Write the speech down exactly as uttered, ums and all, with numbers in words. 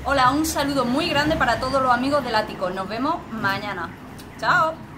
Hola, un saludo muy grande para todos los amigos del ático. Nos vemos mañana. Chao.